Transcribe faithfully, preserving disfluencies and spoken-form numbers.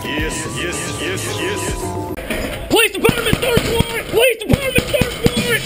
Yes, yes, yes, yes. Police department, third floor! Police department!